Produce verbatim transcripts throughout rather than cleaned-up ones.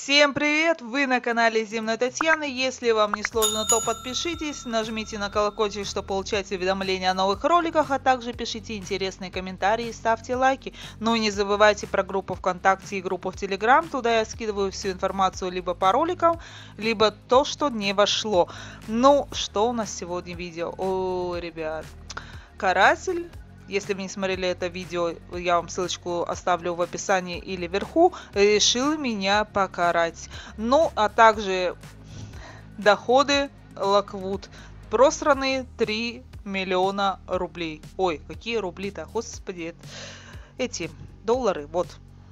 Всем привет! Вы на канале Земной Татьяны. Если вам не сложно, то подпишитесь, нажмите на колокольчик, чтобы получать уведомления о новых роликах, а также пишите интересные комментарии, ставьте лайки. Ну и не забывайте про группу ВКонтакте и группу в Телеграм. Туда я скидываю всю информацию либо по роликам, либо то, что не вошло. Ну, что у нас сегодня видео? О, ребят, каратель. Если вы не смотрели это видео, я вам ссылочку оставлю в описании или вверху. Решил меня покарать. Ну, а также доходы Локвуд. Просранные три миллиона рублей. Ой, какие рубли-то, господи. Эти доллары, вот.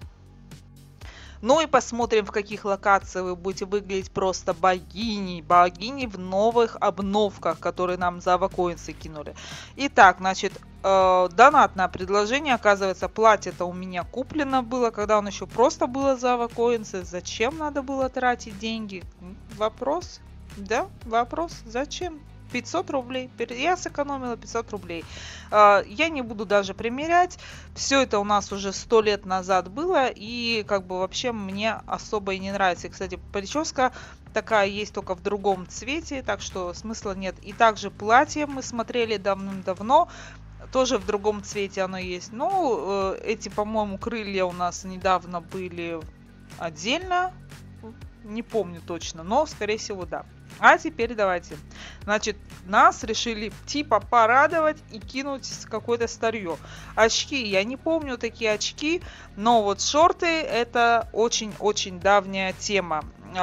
Ну и посмотрим, в каких локациях вы будете выглядеть просто богиней. Богини в новых обновках, которые нам за авакоинсы кинули. Итак, значит, э, донатное предложение. Оказывается, платье-то у меня куплено было, когда он еще просто было за авакоинсы. Зачем надо было тратить деньги? Вопрос? Да, вопрос. Зачем? пятьсот рублей. Я сэкономила пятьсот рублей. Я не буду даже примерять. Все это у нас уже сто лет назад было. И как бы вообще мне особо и не нравится. И, кстати, прическа такая есть, только в другом цвете. Так что смысла нет. И также платье мы смотрели давным-давно. Тоже в другом цвете оно есть. Ну, эти, по-моему, крылья у нас недавно были отдельно. Не помню точно, но, скорее всего, да. А теперь давайте. Значит, нас решили типа порадовать и кинуть какое-то старье. Очки. Я не помню такие очки, но вот шорты это очень-очень давняя тема.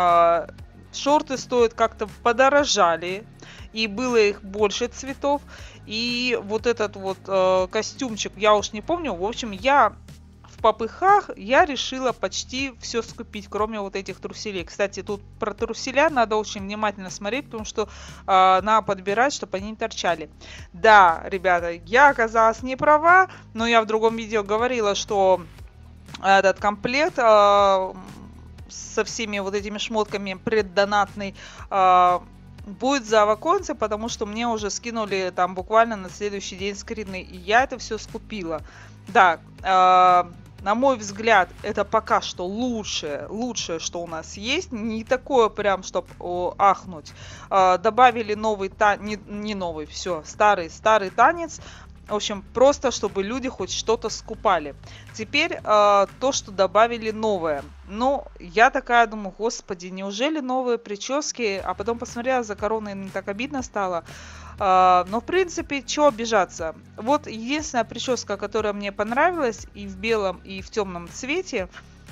Шорты стоят как-то подорожали. И было их больше цветов. И вот этот вот э, костюмчик, я уж не помню. В общем, я в попыхах я решила почти все скупить, кроме вот этих труселей. Кстати, тут про труселя надо очень внимательно смотреть, потому что э, надо подбирать, чтобы они не торчали. Да, ребята, я оказалась не права, но я в другом видео говорила, что этот комплект э, со всеми вот этими шмотками преддонатный э, будет за аваконцы, потому что мне уже скинули там буквально на следующий день скрины, и я это все скупила. Да, э, на мой взгляд, это пока что лучшее, лучшее, что у нас есть. Не такое прям, чтоб о, ахнуть. Э, добавили новый танец, не, не новый, все, старый, старый танец. В общем, просто чтобы люди хоть что-то скупали. Теперь э, то, что добавили новое. Ну, я такая думаю, господи, неужели новые прически? А потом посмотрела за короной, не так обидно стало. Э, но, в принципе, чего обижаться? Вот единственная прическа, которая мне понравилась, и в белом, и в темном цвете.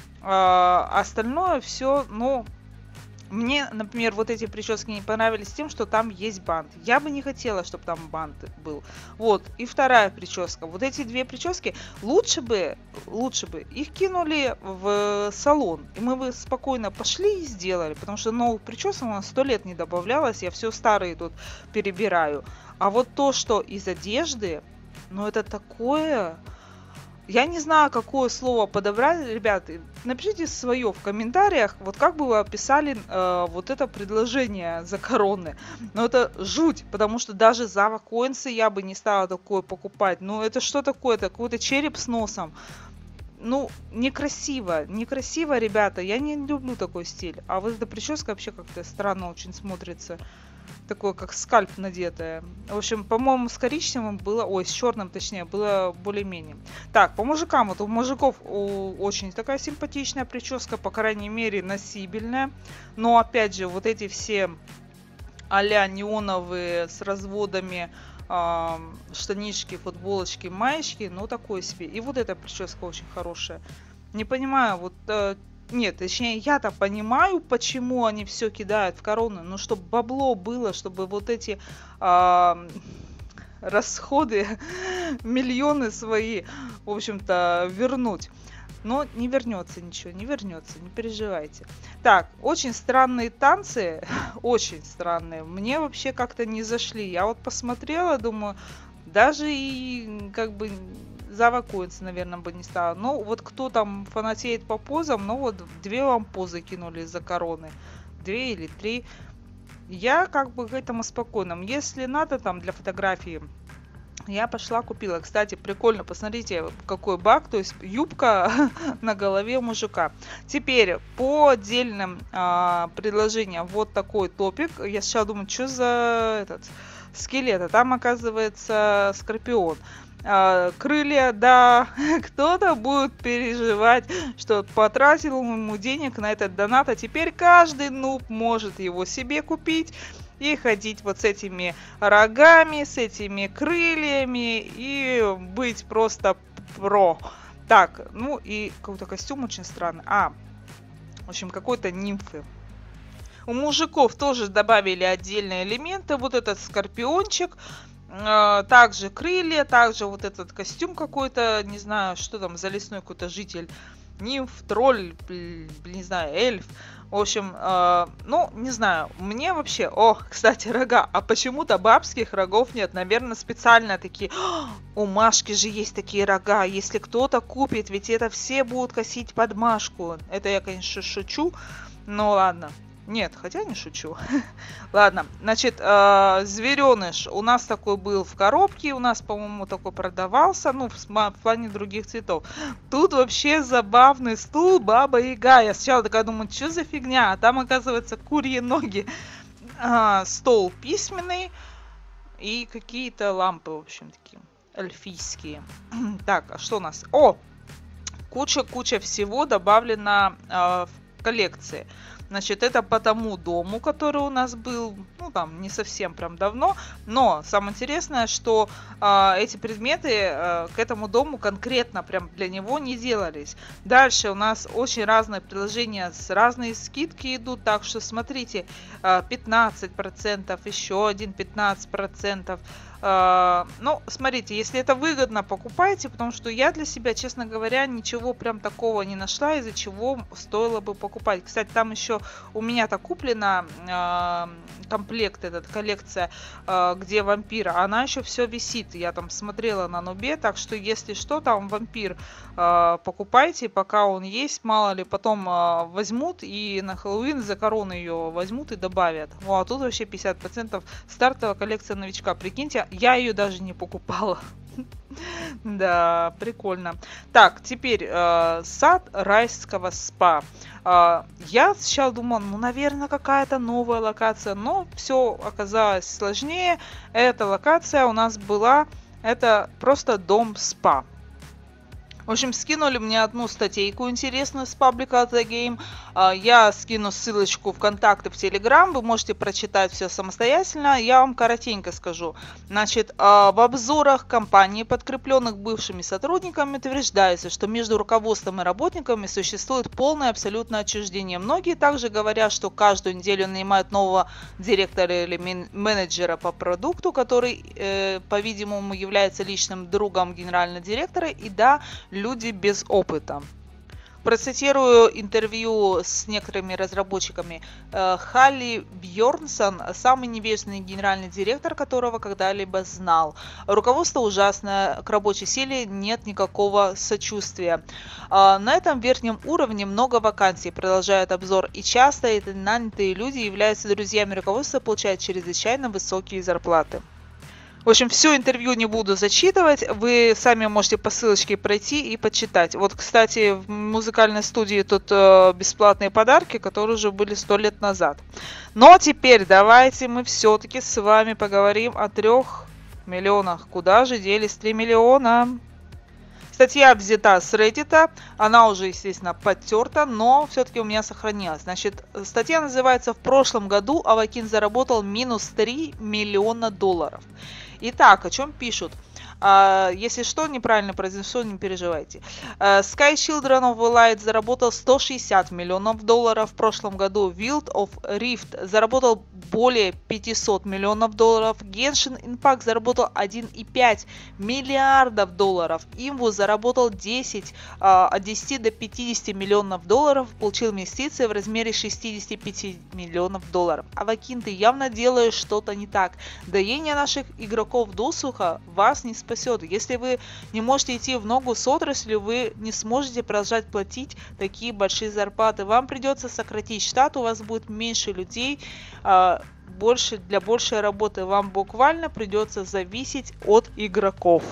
Э, остальное все, ну... Мне, например, вот эти прически не понравились тем, что там есть бант. Я бы не хотела, чтобы там бант был. Вот. И вторая прическа. Вот эти две прически, лучше бы, лучше бы их кинули в салон. И мы бы спокойно пошли и сделали. Потому что новых причесок у нас сто лет не добавлялось. Я все старые тут перебираю. А вот то, что из одежды, ну это такое... Я не знаю, какое слово подобрать, ребята. Напишите свое в комментариях, вот как бы вы описали э, вот это предложение за короны. Но это жуть, потому что даже за авакоинсы я бы не стала такое покупать. Ну это что такое? Это какой-то череп с носом. Ну, некрасиво, некрасиво, ребята. Я не люблю такой стиль. А вот эта прическа вообще как-то странно очень смотрится. Такое, как скальп надетая. В общем, по-моему, с коричневым было... Ой, с черным, точнее, было более-менее. Так, по мужикам. Вот у мужиков у, очень такая симпатичная прическа, по крайней мере, носибельная. Но, опять же, вот эти все а-ля неоновые с разводами э, штанишки, футболочки, маечки, ну, такой себе. И вот эта прическа очень хорошая. Не понимаю, вот... Э, Нет, точнее, я-то понимаю, почему они все кидают в корону. Ну, чтобы бабло было, чтобы вот эти э, расходы, миллионы свои, в общем-то, вернуть. Но не вернется ничего, не вернется, не переживайте. Так, очень странные танцы, очень странные. Мне вообще как-то не зашли. Я вот посмотрела, думаю, даже и как бы... За авакоинсы, наверное, бы не стало. Ну, вот кто там фанатеет по позам, ну вот две вам позы кинули за короны. Две или три. Я как бы к этому спокойным. Если надо там для фотографии Я пошла купила. Кстати, прикольно, посмотрите, какой баг, то есть юбка на голове мужика. Теперь по отдельным а, предложениям вот такой топик. Я сейчас думаю, что за этот скелет, а там оказывается скорпион. А, крылья, да, кто-то будет переживать, что потратил ему денег на этот донат, а теперь каждый нуб может его себе купить и ходить вот с этими рогами, с этими крыльями и быть просто про. Так, ну и какой-то костюм очень странный. А, в общем, какой-то нимфы. У мужиков тоже добавили отдельные элементы. Вот этот скорпиончик, э, также крылья, также вот этот костюм какой-то, не знаю, что там за лесной какой-то житель. Нимф, тролль, не знаю, эльф. В общем, э, ну, не знаю, мне вообще... О, кстати, рога. А почему-то бабских рогов нет. Наверное, специально такие... У Машки же есть такие рога. Если кто-то купит, ведь это все будут косить под Машку. Это я, конечно, шучу. Но ладно. Нет, хотя не шучу. Ладно, значит, э, звереныш у нас такой был в коробке, у нас, по-моему, такой продавался, ну, в, в плане других цветов. Тут вообще забавный стул Баба Яга. Я сначала такая думаю, что за фигня? А там, оказывается, курьи ноги. А, стол письменный и какие-то лампы, в общем, такие эльфийские. Так, а что у нас? О! Куча-куча всего добавлено э, в коллекции. Значит, это по тому дому, который у нас был, ну, там, не совсем прям давно. Но самое интересное, что э, эти предметы э, к этому дому конкретно прям для него не делались. Дальше у нас очень разные приложения, с разные скидки идут. Так что смотрите, э, пятнадцать процентов, еще один пятнадцать процентов. Uh, ну, смотрите, если это выгодно, покупайте, потому что я для себя, честно говоря, ничего прям такого не нашла, из-за чего стоило бы покупать. Кстати, там еще у меня-то куплена uh, комплект, этот, коллекция, uh, где вампир, она еще все висит, я там смотрела на Нубе, так что, если что, там вампир, uh, покупайте, пока он есть, мало ли, потом uh, возьмут и на Хэллоуин за корону ее возьмут и добавят. Ну, а тут вообще пятьдесят процентов стартовая коллекция новичка, прикиньте. Я ее даже не покупала. Да, прикольно. Так, теперь э, сад райского спа. Э, я сначала думала, ну, наверное, какая-то новая локация, но все оказалось сложнее. Эта локация у нас была, это просто дом спа. В общем, скинули мне одну статейку интересную с паблика The Game. Я скину ссылочку в контакты в Telegram. Вы можете прочитать все самостоятельно. Я вам коротенько скажу. Значит, в обзорах компании, подкрепленных бывшими сотрудниками, утверждается, что между руководством и работниками существует полное абсолютное отчуждение. Многие также говорят, что каждую неделю нанимают нового директора или менеджера по продукту, который, э, по-видимому, является личным другом генерального директора. И да, люди без опыта. Процитирую интервью с некоторыми разработчиками. Халли Бьорнсон, самый невежественный генеральный директор, которого когда-либо знал. Руководство ужасное, к рабочей силе нет никакого сочувствия. На этом верхнем уровне много вакансий, продолжает обзор, и часто эти нанятые люди являются друзьями руководства, получают чрезвычайно высокие зарплаты. В общем, все интервью не буду зачитывать, вы сами можете по ссылочке пройти и почитать. Вот, кстати, в музыкальной студии тут э, бесплатные подарки, которые уже были сто лет назад. Но теперь давайте мы все-таки с вами поговорим о трех миллионах. Куда же делись три миллиона? Статья взята с Reddit, она уже, естественно, подтерта, но все-таки у меня сохранилась. Значит, статья называется «В прошлом году Авакин заработал минус три миллиона долларов». Итак, о чем пишут? Uh, если что, неправильно произнесу, не переживайте. Uh, Sky Children of the Light заработал сто шестьдесят миллионов долларов в прошлом году. Wild of Rift заработал более пятьсот миллионов долларов. Genshin Impact заработал один и пять миллиардов долларов. Imbu заработал десять, uh, от десяти до пятидесяти миллионов долларов. Получил инвестиции в размере шестидесяти пяти миллионов долларов. Авакин, ты явно делаешь что-то не так. Доение наших игроков досуха вас не спасет. Если вы не можете идти в ногу с отраслью, вы не сможете продолжать платить такие большие зарплаты. Вам придется сократить штат, у вас будет меньше людей. больше, для большей работы вам буквально придется зависеть от игроков.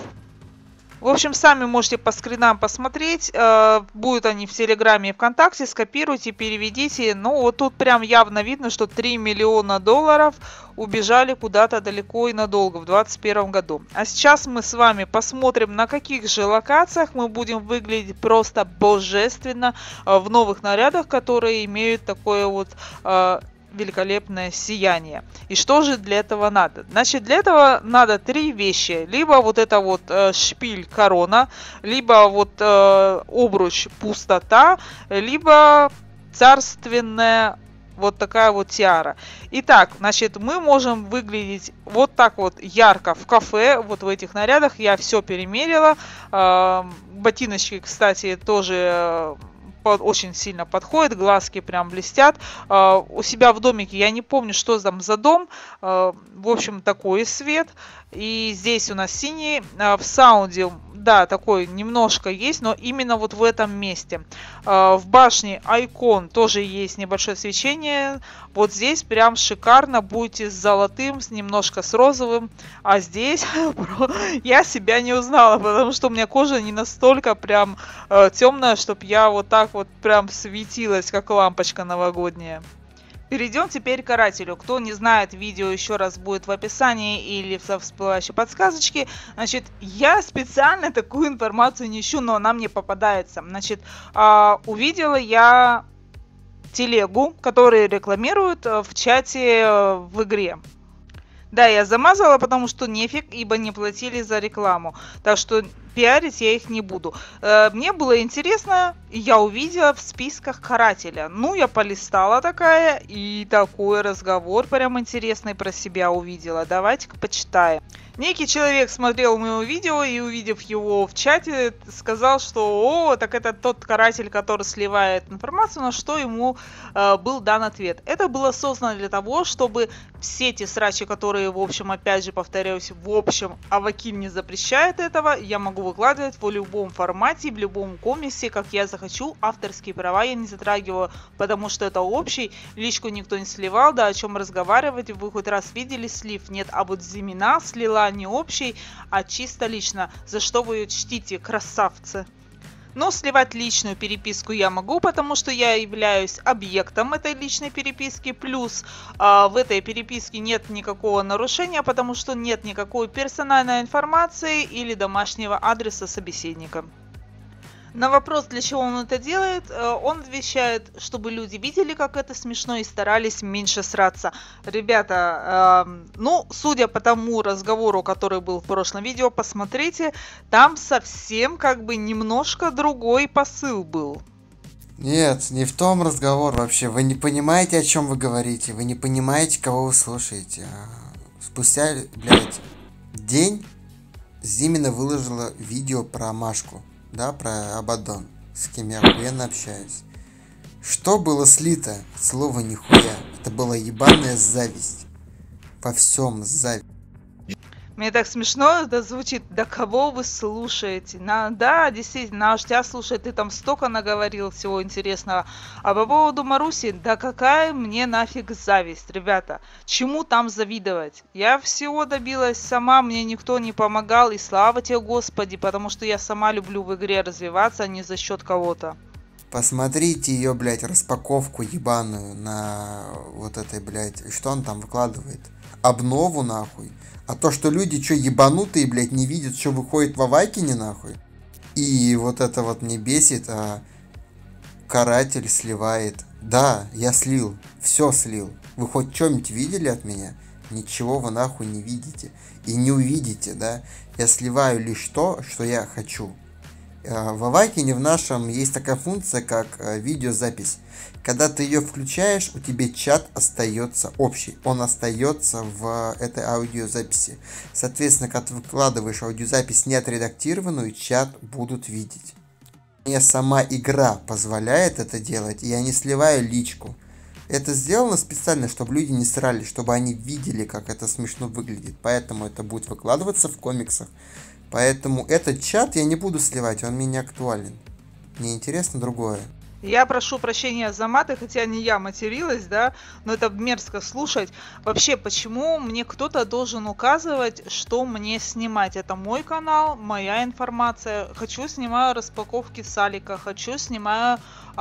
В общем, сами можете по скринам посмотреть, э, будут они в Телеграме и ВКонтакте, скопируйте, переведите. Ну, вот тут прям явно видно, что три миллиона долларов убежали куда-то далеко и надолго в двадцать первом году. А сейчас мы с вами посмотрим, на каких же локациях мы будем выглядеть просто божественно э, в новых нарядах, которые имеют такое вот... Э, великолепное сияние. И что же для этого надо? Значит, для этого надо три вещи. Либо вот это вот э, шпиль корона, либо вот э, обруч пустота, либо царственная вот такая вот тиара. Итак, значит, мы можем выглядеть вот так вот ярко в кафе, вот в этих нарядах. Я все перемерила. Э, ботиночки, кстати, тоже... очень сильно подходит, глазки прям блестят. Uh, у себя в домике я не помню, что там за дом. Uh, в общем, такой свет. И здесь у нас синий. Uh, в саунде, да, такой немножко есть, но именно вот в этом месте. Uh, в башне Icon тоже есть небольшое свечение. Вот здесь прям шикарно. Будете с золотым, с немножко с розовым. А здесь я себя не узнала, потому что у меня кожа не настолько прям uh, темная, чтобы я вот так вот прям светилась, как лампочка новогодняя. Перейдем теперь к карателю. Кто не знает, видео еще раз будет в описании или в всплывающей подсказочке. Значит, я специально такую информацию не ищу, но она мне попадается. Значит, увидела я телегу, которую рекламируют в чате в игре. Да, я замазала, потому что нефиг, ибо не платили за рекламу. Так что пиарить я их не буду. Мне было интересно, я увидела в списках карателя. Ну, я полистала такая, и такой разговор прям интересный про себя увидела. Давайте-ка почитаем. Некий человек смотрел мое видео и, увидев его в чате, сказал, что «О, так это тот каратель, который сливает информацию», на что ему э, был дан ответ. Это было создано для того, чтобы все эти срачи, которые, в общем, опять же, повторяюсь, в общем, Аваким не запрещает этого, я могу выкладывать в любом формате, в любом комиксе, как я захочу. Авторские права я не затрагиваю, потому что это общий, личку никто не сливал, да, о чем разговаривать, вы хоть раз видели слив? Нет, а вот Зимина слила не общий, а чисто лично. За что вы ее чтите, красавцы? Но сливать личную переписку я могу, потому что я являюсь объектом этой личной переписки. Плюс э, в этой переписке нет никакого нарушения, потому что нет никакой персональной информации или домашнего адреса собеседника. На вопрос, для чего он это делает, он отвечает, чтобы люди видели, как это смешно, и старались меньше сраться. Ребята, э, ну, судя по тому разговору, который был в прошлом видео, посмотрите, там совсем как бы немножко другой посыл был. Нет, не в том разговор вообще. Вы не понимаете, о чем вы говорите. Вы не понимаете, кого вы слушаете. Спустя, блядь, день Зимина выложила видео про Машку. Да, про Абаддон, с кем я охуенно общаюсь. Что было слито? Слово нихуя. Это была ебаная зависть. Во всем зависть. Мне так смешно это звучит. Да кого вы слушаете? На, да, действительно, аж тебя слушает. Ты там столько наговорил всего интересного. А по поводу Маруси, да какая мне нафиг зависть, ребята? Чему там завидовать? Я всего добилась сама, мне никто не помогал. И слава тебе, Господи, потому что я сама люблю в игре развиваться, а не за счет кого-то. Посмотрите ее, блядь, распаковку ебаную на вот этой, блядь, что он там выкладывает? Обнову, нахуй. А то, что люди, что ебанутые, блядь, не видят, что выходит в Авакине, нахуй. И вот это вот не бесит, а каратель сливает. Да, я слил, все слил. Вы хоть что-нибудь видели от меня? Ничего вы нахуй не видите. И не увидите, да? Я сливаю лишь то, что я хочу. В Авакине в нашем есть такая функция, как видеозапись. Когда ты ее включаешь, у тебя чат остается общий. Он остается в этой аудиозаписи. Соответственно, когда ты выкладываешь аудиозапись не отредактированную, чат будут видеть. Мне сама игра позволяет это делать, и я не сливаю личку. Это сделано специально, чтобы люди не срали, чтобы они видели, как это смешно выглядит. Поэтому это будет выкладываться в комиксах. Поэтому этот чат я не буду сливать, он мне не актуален. Мне интересно другое. Я прошу прощения за маты, хотя не я материлась, да, но это мерзко слушать. Вообще, почему мне кто-то должен указывать, что мне снимать? Это мой канал, моя информация. Хочу, снимаю распаковки с Алика, хочу, снимаю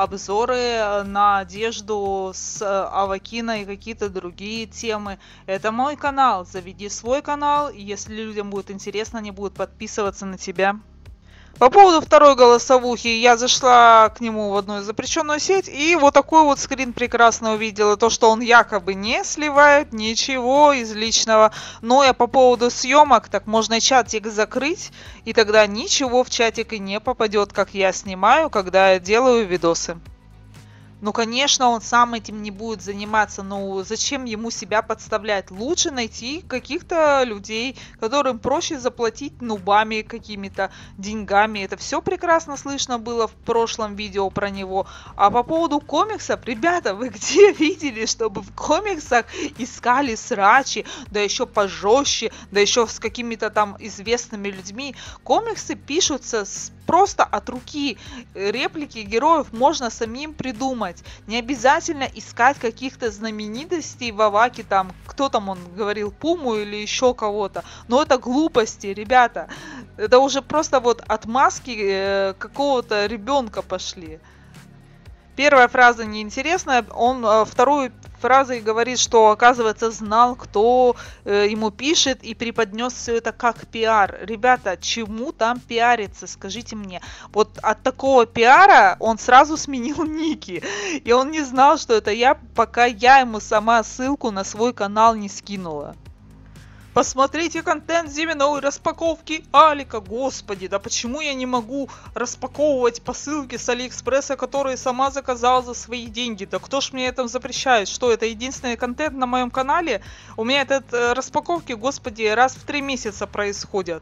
обзоры на одежду с Авакина и какие-то другие темы. Это мой канал, заведи свой канал, и если людям будет интересно, они будут подписываться на тебя. По поводу второй голосовухи, я зашла к нему в одну запрещенную сеть и вот такой вот скрин прекрасно увидела, то что он якобы не сливает ничего из личного. Но я по поводу съемок, так можно чатик закрыть, и тогда ничего в чатик и не попадет, как я снимаю, когда я делаю видосы. Ну, конечно, он сам этим не будет заниматься, но зачем ему себя подставлять? Лучше найти каких-то людей, которым проще заплатить нубами, какими-то деньгами. Это все прекрасно слышно было в прошлом видео про него. А по поводу комиксов, ребята, вы где видели, чтобы в комиксах искали срачи, да еще пожестче, да еще с какими-то там известными людьми? Комиксы пишутся с просто от руки. Реплики героев можно самим придумать. Не обязательно искать каких-то знаменитостей в Аваке, там, кто там он говорил, Пуму или еще кого-то. Но это глупости, ребята. Это уже просто вот отмазки э, какого-то ребенка пошли. Первая фраза неинтересная, он э, вторую фразой говорит, что, оказывается, знал, кто э, ему пишет, и преподнес все это как пиар. Ребята, чему там пиариться, скажите мне. Вот от такого пиара он сразу сменил ники, и он не знал, что это я, пока я ему сама ссылку на свой канал не скинула. Посмотрите контент зиминой распаковки Алика. Господи, да почему я не могу распаковывать посылки с Алиэкспресса, которые сама заказала за свои деньги? Да кто ж мне это запрещает? Что, это единственный контент на моем канале? У меня этот э, распаковки, господи, раз в три месяца происходят.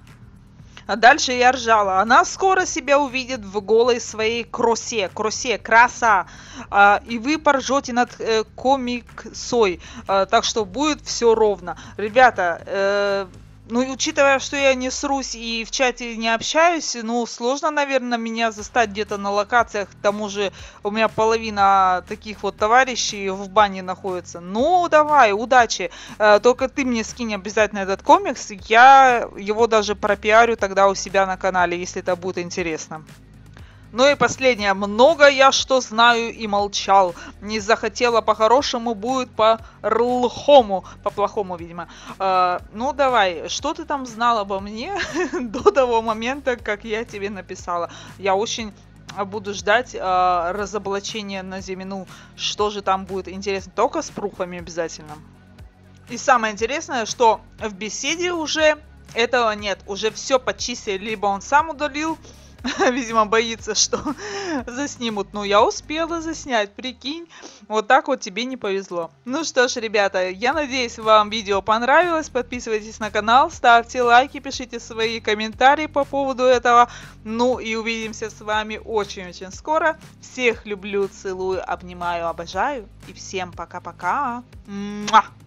А дальше я ржала. Она скоро себя увидит в голой своей кросе. Кросе, краса. А, и вы поржете над э, комиксой. А, так что будет все ровно. Ребята, э, ну и учитывая, что я не срусь и в чате не общаюсь, ну сложно, наверное, меня застать где-то на локациях. К тому же у меня половина таких вот товарищей в бане находится. Ну давай, удачи. Э, только ты мне скинь обязательно этот комикс. Я его даже пропиарю тогда у себя на канале, если это будет интересно. Ну и последнее. Много я что знаю и молчал. Не захотела по-хорошему, будет по-рлхому. По-плохому, видимо. Э, ну давай, что ты там знал обо мне до того момента, как я тебе написала? Я очень буду ждать э, разоблачения на Зимину. Что же там будет интересно. Только с пруфами обязательно. И самое интересное, что в беседе уже этого нет. Уже все почистили. Либо он сам удалил, видимо, боится, что заснимут. Ну, я успела заснять, прикинь. Вот так вот тебе не повезло. Ну что ж, ребята, я надеюсь, вам видео понравилось. Подписывайтесь на канал, ставьте лайки, пишите свои комментарии по поводу этого. Ну и увидимся с вами очень-очень скоро. Всех люблю, целую, обнимаю, обожаю. И всем пока-пока. Муа!